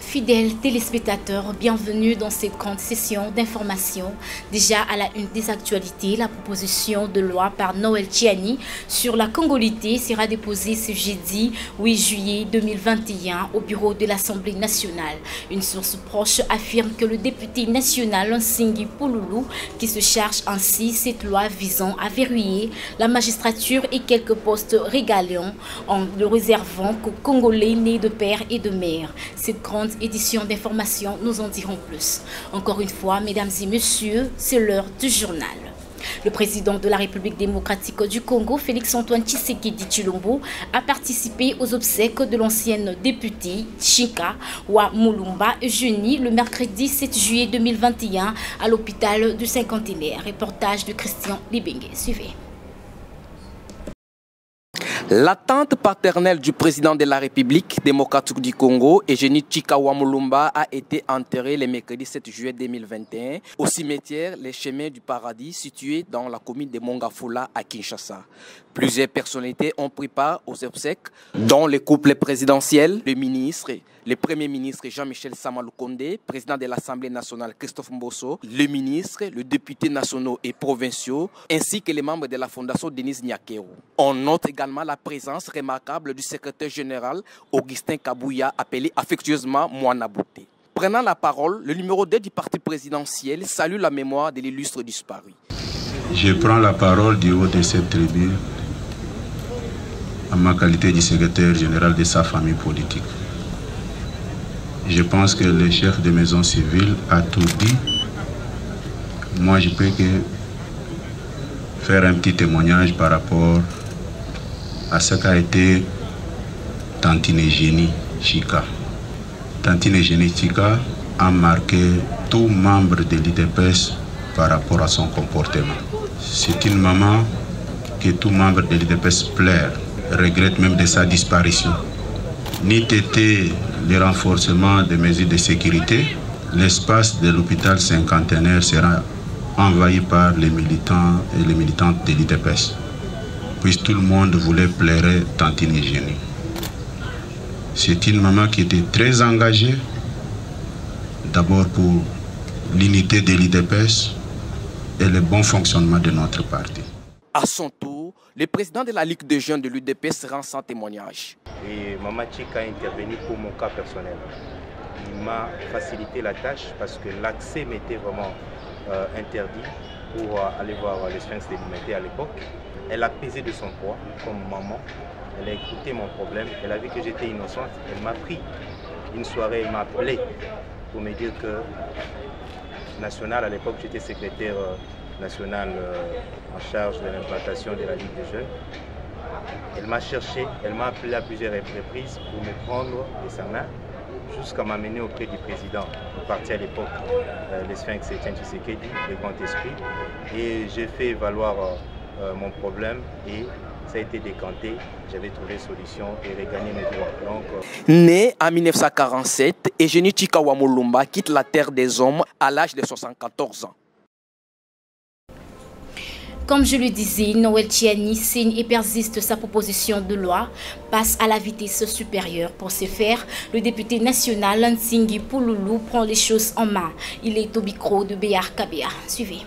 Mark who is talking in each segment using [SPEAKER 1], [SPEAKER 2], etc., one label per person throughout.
[SPEAKER 1] Fidèles téléspectateurs, bienvenue dans cette grande session d'information. Déjà à la une des actualités, la proposition de loi par Noël Tchiani sur la congolité sera déposée ce jeudi 8 juillet 2021 au bureau de l'Assemblée nationale. Une source proche affirme que le député national Nsingi Pouloulou, qui se charge ainsi cette loi visant à verrouiller la magistrature et quelques postes régaliens en le réservant qu'aux Congolais nés de père et de mère. Cette grande édition d'information, nous en dirons plus. Encore une fois, mesdames et messieurs, c'est l'heure du journal. Le président de la République démocratique du Congo, Félix-Antoine Tshisekedi Tshilombo, a participé aux obsèques de l'ancienne députée Chika Wamulumba Eugénie le mercredi 7 juillet 2021 à l'hôpital du Cinquantenaire. Reportage de Christian Libengue. Suivez.
[SPEAKER 2] La tante paternelle du président de la République démocratique du Congo, Eugénie Chika Wamulumba, a été enterrée le mercredi 7 juillet 2021 au cimetière Les Chemins du Paradis situé dans la commune de Mongafula à Kinshasa. Plusieurs personnalités ont pris part aux obsèques, dont le couple présidentiel, le premier ministre Jean-Michel Samaloukonde, président de l'Assemblée nationale Christophe Mbosso, le ministre, le député nationaux et provinciaux, ainsi que les membres de la fondation Denise Nyakero. On note également la présence remarquable du secrétaire général Augustin Kabouya, appelé affectueusement Mwana Bouté. Prenant la parole, le numéro 2 du parti présidentiel salue la mémoire de l'illustre disparu.
[SPEAKER 3] Je prends la parole du haut de cette tribune en ma qualité de secrétaire général de sa famille politique. Je pense que le chef de maison civile a tout dit. Moi, je peux que faire un petit témoignage par rapport à ce qu'a été Tantine Eugénie Chika. Tantine Eugénie Chika a marqué tout membre de l'IDPS par rapport à son comportement. C'est une maman que tout membre de l'IDPS pleure, regrette même de sa disparition. N'eût été le renforcement des mesures de sécurité, l'espace de l'hôpital cinquantenaire sera envahi par les militants et les militantes de l'IDPS. Puis tout le monde voulait pleurer Tantine Eugénie. C'est une maman qui était très engagée, d'abord pour l'unité de l'IDPS et le bon fonctionnement de notre parti.
[SPEAKER 2] À son tour, le président de la Ligue des jeunes de l'UDPS rend son témoignage.
[SPEAKER 4] Et Maman Chika a intervenu pour mon cas personnel. Il m'a facilité la tâche parce que l'accès m'était vraiment interdit pour aller voir les Sphinx de l'Humanité à l'époque. Elle a pesé de son poids comme maman. Elle a écouté mon problème. Elle a vu que j'étais innocente. Elle m'a pris une soirée, elle m'a appelé pour me dire que national, à l'époque j'étais secrétaire national en charge de l'implantation de la Ligue des jeunes. Elle m'a cherché, elle m'a appelé à plusieurs reprises pour me prendre de sa main jusqu'à m'amener auprès du président du parti à l'époque, les Sphinx Etienne Tshisekedi, le Grand Esprit. Et j'ai fait valoir mon problème et ça a été décanté. J'avais trouvé solution et regagné mes droits. Donc,
[SPEAKER 2] Né en 1947, Eugénie Chika Wamulumba quitte la terre des hommes à l'âge de 74 ans.
[SPEAKER 1] Comme je le disais, Noël Tchiani signe et persiste sa proposition de loi, passe à la vitesse supérieure. Pour ce faire, le député national Nsingi Pouloulou prend les choses en main. Il est au micro de Béar Kabea. Suivez.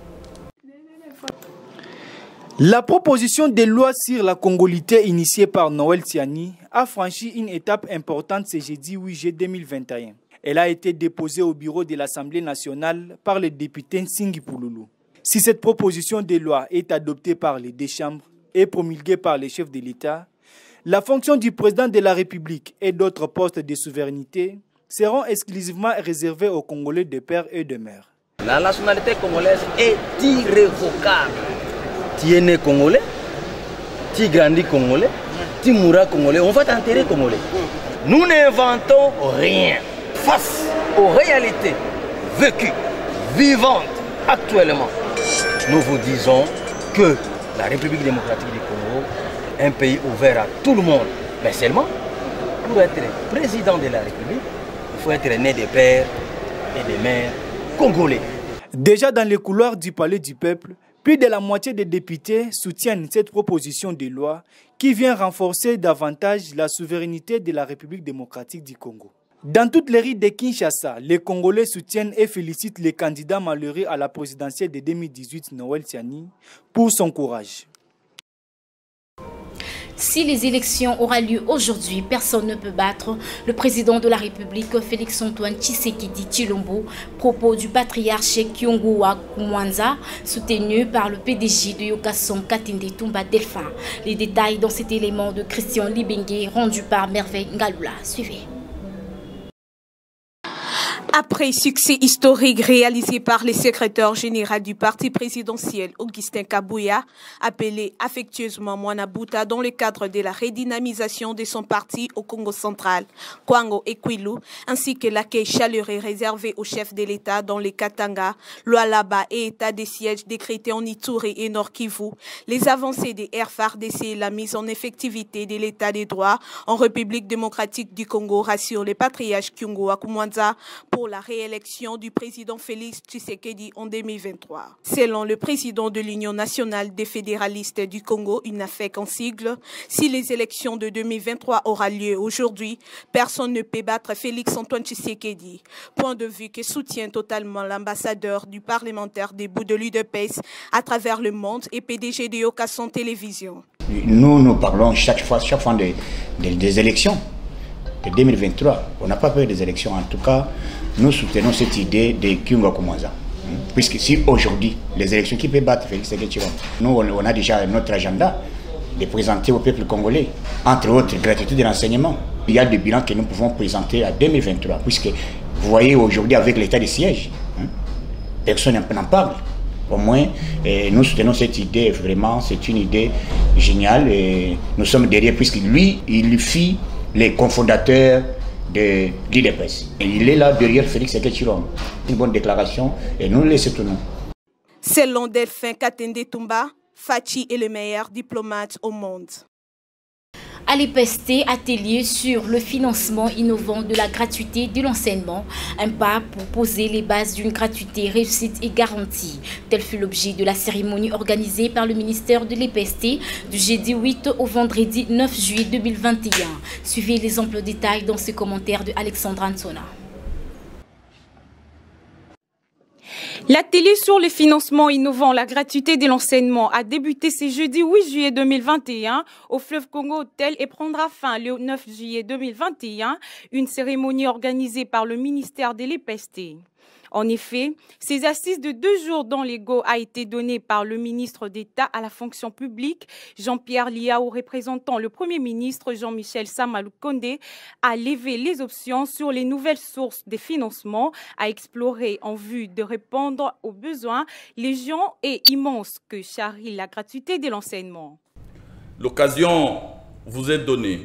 [SPEAKER 5] La proposition de loi sur la congolité initiée par Noël Tchiani a franchi une étape importante ce jeudi 8 juillet 2021. Elle a été déposée au bureau de l'Assemblée nationale par le député Nsingi Pouloulou. Si cette proposition de loi est adoptée par les deux chambres et promulguée par les chefs de l'État, la fonction du président de la République et d'autres postes de souveraineté seront exclusivement réservés aux Congolais de père et de mère.
[SPEAKER 6] La nationalité congolaise est irrévocable. Tu es né congolais, tu grandis congolais, tu mourras congolais, on va t'enterrer congolais. Nous n'inventons rien face aux réalités vécues, vivantes actuellement. Nous vous disons que la République démocratique du Congo est un pays ouvert à tout le monde. Mais seulement, pour être président de la République, il faut être né des pères et des mères congolais.
[SPEAKER 5] Déjà dans les couloirs du palais du peuple, plus de la moitié des députés soutiennent cette proposition de loi qui vient renforcer davantage la souveraineté de la République démocratique du Congo. Dans toutes les rues de Kinshasa, les Congolais soutiennent et félicitent le candidat malheureux à la présidentielle de 2018, Noël Tiani, pour son courage.
[SPEAKER 1] Si les élections auront lieu aujourd'hui, personne ne peut battre le président de la République, Félix-Antoine Tshisekedi Tshilombo, propos du patriarche Kyungu-wa Kumwanza, soutenu par le PDG de Yokason Katende Tumba Delphin. Les détails dans cet élément de Christian Libengue, rendu par Merveille Ngaloula. Suivez.
[SPEAKER 7] Après succès historique réalisé par le secrétaire général du parti présidentiel, Augustin Kabouya, appelé affectueusement Mwanabouta dans le cadre de la redynamisation de son parti au Congo central, Kwango et Kwilu, ainsi que l'accueil chaleureux réservé au chef de l'État dans les Katanga, Lualaba et état de siège décrété en Ituri et Nord Kivu, les avancées des FARDC et la mise en effectivité de l'État des droits en République démocratique du Congo rassurent le patriarche Kyungu-wa Kumwanza pour la réélection du président Félix Tshisekedi en 2023. Selon le président de l'Union nationale des fédéralistes du Congo, UNAFEC en sigle, si les élections de 2023 auront lieu aujourd'hui, personne ne peut battre Félix-Antoine Tshisekedi. Point de vue que soutient totalement l'ambassadeur du parlementaire des bouts de l'UDPS à travers le monde et PDG de Yokason Télévision.
[SPEAKER 8] Nous parlons chaque fois des élections. De 2023, on n'a pas peur des élections. En tout cas, nous soutenons cette idée de Kyungu-wa Kumwanza. Puisque si aujourd'hui, les élections, qui peut battre Félix Tshisekedi? Nous, on a déjà notre agenda de présenter au peuple congolais, entre autres, gratuité de l'enseignement. Il y a des bilans que nous pouvons présenter à 2023, puisque vous voyez aujourd'hui avec l'état de siège, personne n'en parle. Au moins, nous soutenons cette idée, vraiment, c'est une idée géniale et nous sommes derrière, puisque lui, il fit les cofondateurs de l'IDPS. Il est là derrière Félix Tshisekedi. Une bonne déclaration et nous les soutenons.
[SPEAKER 7] Selon Delphin Katende Tumba, Fachi est le meilleur diplomate au monde.
[SPEAKER 1] À l'EPST, atelier sur le financement innovant de la gratuité de l'enseignement, un pas pour poser les bases d'une gratuité réussite et garantie. Tel fut l'objet de la cérémonie organisée par le ministère de l'EPST du jeudi 8 au vendredi 9 juillet 2021. Suivez les amples détails dans ce commentaire de Alexandra Ansona.
[SPEAKER 7] L'atelier sur le financement innovant, la gratuité de l'enseignement a débuté ce jeudi 8 juillet 2021 au Fleuve Congo Hôtel et prendra fin le 9 juillet 2021, une cérémonie organisée par le ministère de l'EPST. En effet, ces assises de 2 jours dont l'ego a été donné par le ministre d'État à la fonction publique, Jean-Pierre Liao, représentant le Premier ministre Jean-Michel Samalou Kondé, a levé les options sur les nouvelles sources de financement à explorer en vue de répondre aux besoins légion et immenses que charrie la gratuité de l'enseignement.
[SPEAKER 9] L'occasion vous est donnée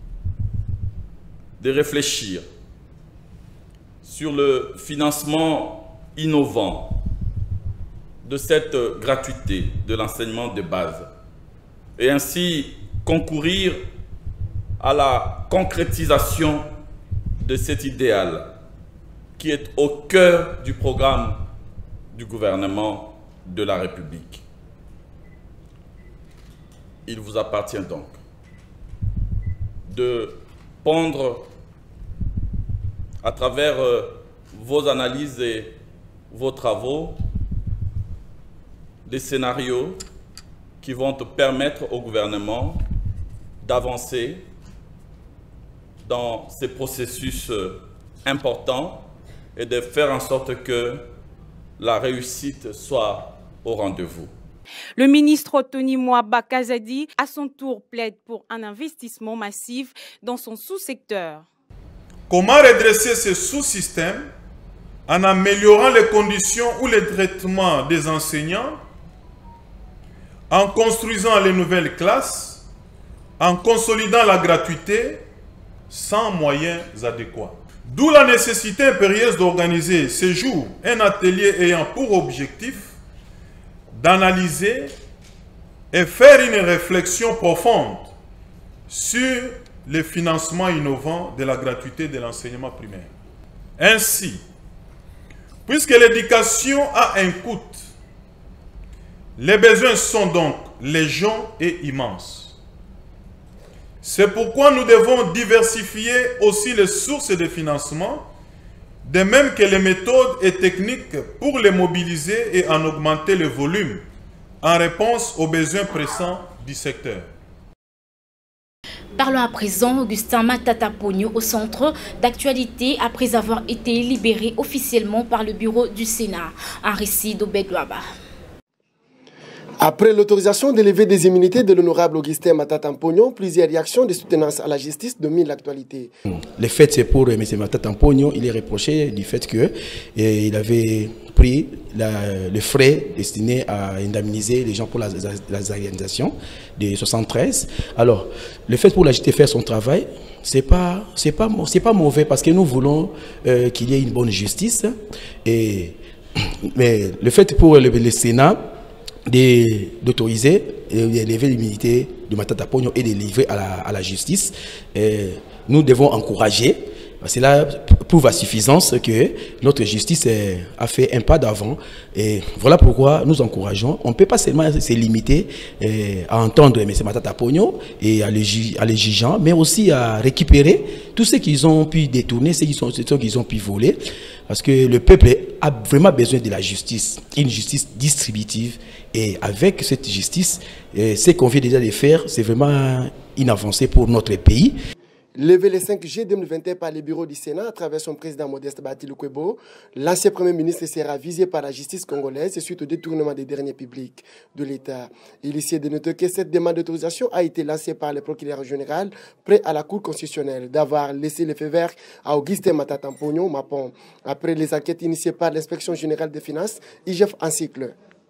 [SPEAKER 9] de réfléchir sur le financement innovant de cette gratuité de l'enseignement de base et ainsi concourir à la concrétisation de cet idéal qui est au cœur du programme du gouvernement de la République. Il vous appartient donc de pondre à travers vos analyses et vos travaux, des scénarios qui vont te permettre au gouvernement d'avancer dans ces processus importants et de faire en sorte que la réussite soit au rendez-vous.
[SPEAKER 7] Le ministre Tony Mwaba Kazadi, à son tour, plaide pour un investissement massif dans son sous-secteur.
[SPEAKER 10] Comment redresser ce sous-système en améliorant les conditions ou les traitements des enseignants, en construisant les nouvelles classes, en consolidant la gratuité sans moyens adéquats. D'où la nécessité impérieuse d'organiser ce jour un atelier ayant pour objectif d'analyser et faire une réflexion profonde sur le financement innovant de la gratuité de l'enseignement primaire. Ainsi, puisque l'éducation a un coût, les besoins sont donc légion et immenses. C'est pourquoi nous devons diversifier aussi les sources de financement, de même que les méthodes et techniques pour les mobiliser et en augmenter le volume, en réponse aux besoins pressants du secteur.
[SPEAKER 1] Parlons à présent Augustin Matata Pogno au centre d'actualité après avoir été libéré officiellement par le bureau du Sénat. Un récit d'Obed Ouaba.
[SPEAKER 11] Après l'autorisation d'élever des immunités de l'honorable Augustin Matata Pogno, plusieurs réactions de soutenance à la justice dominent l'actualité.
[SPEAKER 12] Le fait, c'est pour M. Matata Pogno, il est reproché du fait qu'il avait pris le frais destiné à indemniser les gens pour la organisation de 73. Alors, le fait pour la justice faire son travail, c'est pas mauvais parce que nous voulons qu'il y ait une bonne justice. Mais le fait pour le Sénat d'autoriser et d'élever l'immunité de Matata Pogno et de livrer à la justice, nous devons encourager. Cela prouve à suffisance que notre justice a fait un pas d'avant. Et voilà pourquoi nous encourageons. On ne peut pas seulement se limiter à entendre M. Matata Pogno et à les jugeant, mais aussi à récupérer tout ce qu'ils ont pu détourner, ce qu'ils ont pu voler. Parce que le peuple a vraiment besoin de la justice, une justice distributive. Et avec cette justice, ce qu'on vient déjà de faire, c'est vraiment une avancée pour notre pays.
[SPEAKER 11] Levé le 5 juillet 2021 par le bureau du Sénat à travers son président Modeste Batiloukwebo, l'ancien Premier ministre sera visé par la justice congolaise suite au détournement des derniers publics de l'État. Il est de noter que cette demande d'autorisation a été lancée par le procureur général prêt à la Cour constitutionnelle d'avoir laissé le feu vert à Augustin Matata Pogno Mapon. Après les enquêtes initiées par l'Inspection générale des finances, IGF en cycle.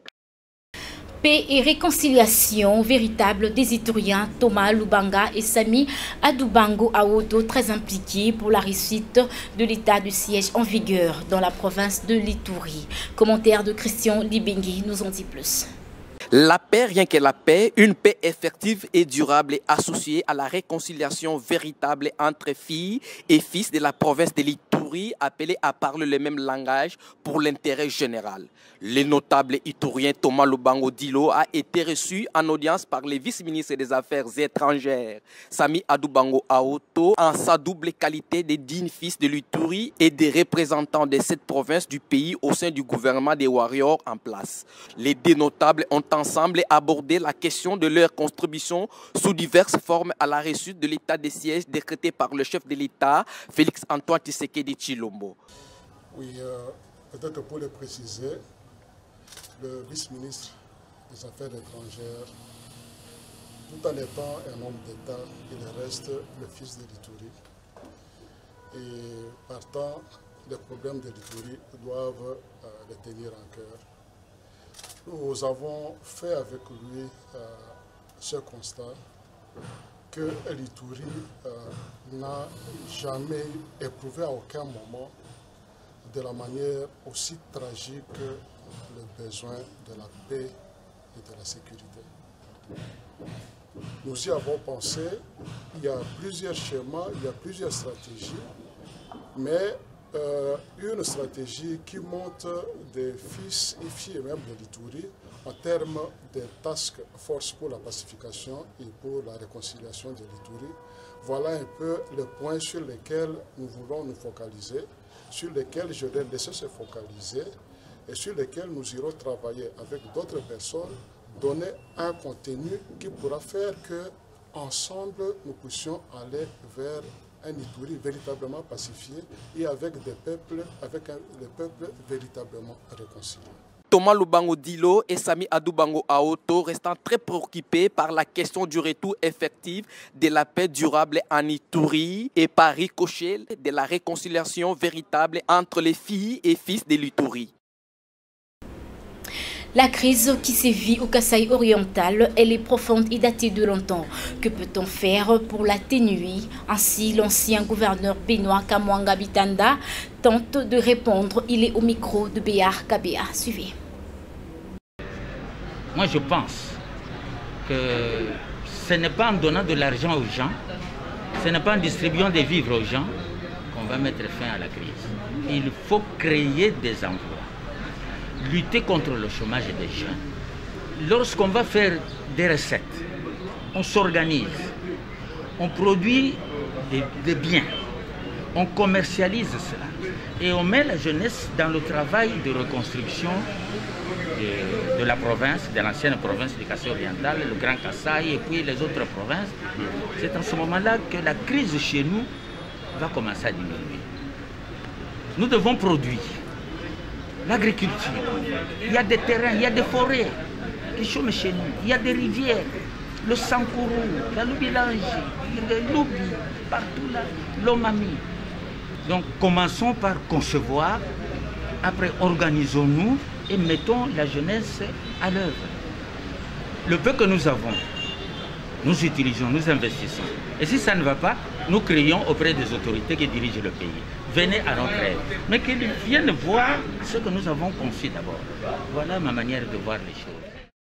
[SPEAKER 1] Paix et réconciliation véritable des Ituriens Thomas Lubanga et Sami Adoubango Aoto, très impliqués pour la réussite de l'état de siège en vigueur dans la province de l'Ituri. Commentaire de Christian Libengi nous en dit plus.
[SPEAKER 2] La paix, rien que la paix, une paix effective et durable est associée à la réconciliation véritable entre filles et fils de la province de l'Ituri, appelés à parler le même langage pour l'intérêt général. Le notable iturien Thomas Lubango Dilo a été reçu en audience par le vice-ministre des Affaires étrangères, Sami Adoubango Aoto, en sa double qualité de digne fils de l'Ituri et des représentants de cette province du pays au sein du gouvernement des warriors en place. Les deux notables ont ensemble abordé la question de leur contribution sous diverses formes à la réussite de l'état de siège décrété par le chef de l'État, Félix Antoine Tshisekedi Tshilombo.
[SPEAKER 13] Oui, peut-être pour le préciser, le vice-ministre des Affaires étrangères, tout en étant un homme d'État, il reste le fils de l'Ituri. Et partant, les problèmes de l'Ituri doivent les tenir en cœur. Nous avons fait avec lui ce constat que l'Ituri n'a jamais éprouvé à aucun moment de la manière aussi tragique le besoin de la paix et de la sécurité. Nous y avons pensé, il y a plusieurs schémas, il y a plusieurs stratégies, mais une stratégie qui montre des fils et filles même de l'Ituri en termes de task force pour la pacification et pour la réconciliation de l'Ituri. Voilà un peu le point sur lequel nous voulons nous focaliser, sur lequel je vais laisser se focaliser et sur lequel nous irons travailler avec d'autres personnes, donner un contenu qui pourra faire que ensemble nous puissions aller vers un Ituri véritablement pacifié et avec des peuples, les peuples véritablement réconciliés.
[SPEAKER 2] Thomas Lubango Dilo et Sami Adoubango Aoto restant très préoccupés par la question du retour effectif de la paix durable en Ituri et par ricochet de la réconciliation véritable entre les filles et fils de l'Ituri.
[SPEAKER 1] La crise qui sévit au Kasaï oriental, elle est profonde et datée de longtemps. Que peut-on faire pour l'atténuer? Ainsi, l'ancien gouverneur Benoît Kamwanga Bitanda tente de répondre. Il est au micro de Béar Kabea. Suivez.
[SPEAKER 14] Moi, je pense que ce n'est pas en donnant de l'argent aux gens, ce n'est pas en distribuant des vivres aux gens qu'on va mettre fin à la crise. Il faut créer des emplois. Lutter contre le chômage des jeunes. Lorsqu'on va faire des recettes, on s'organise, on produit des biens, on commercialise cela et on met la jeunesse dans le travail de reconstruction de la province, de l'ancienne province du Kassai oriental, le Grand Kassai et puis les autres provinces. C'est en ce moment-là que la crise chez nous va commencer à diminuer. Nous devons produire l'agriculture. Il y a des terrains, il y a des forêts qui chôment chez nous, il y a des rivières, le Sankourou, la Loubilange, le Loubi, partout là, l'Omami. Donc commençons par concevoir, après organisons-nous et mettons la jeunesse à l'œuvre. Le peu que nous avons, nous utilisons, nous investissons. Et si ça ne va pas, nous crions auprès des autorités qui dirigent le pays. Venez à notre aide. Mais qu'ils viennent voir ce que nous avons conçu d'abord. Voilà ma manière de voir les choses.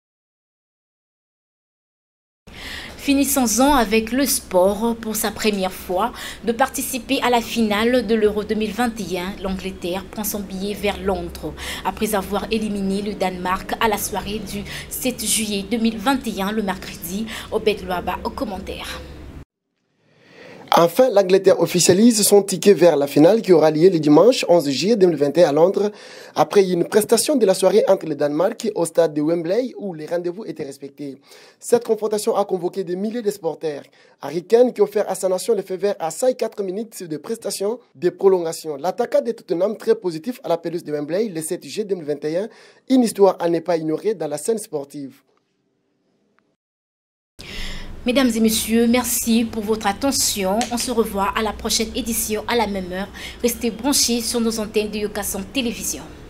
[SPEAKER 1] Finissons-en avec le sport. Pour sa première fois de participer à la finale de l'Euro 2021, l'Angleterre prend son billet vers Londres. Après avoir éliminé le Danemark à la soirée du 7 juillet 2021, le mercredi, Obed Loaba au commentaire.
[SPEAKER 11] Enfin, l'Angleterre officialise son ticket vers la finale qui aura lieu le dimanche 11 juillet 2021 à Londres, après une prestation de la soirée entre le Danemark au stade de Wembley où les rendez-vous étaient respectés. Cette confrontation a convoqué des milliers de supporters. Harry Kane qui offert à sa nation le feu vert à 4 minutes de prestation de prolongation. L'attaquant de Tottenham très positif à la pelouse de Wembley le 7 juillet 2021, une histoire à ne pas ignorer dans la scène sportive.
[SPEAKER 1] Mesdames et messieurs, merci pour votre attention. On se revoit à la prochaine édition à la même heure. Restez branchés sur nos antennes de Yokason Télévision.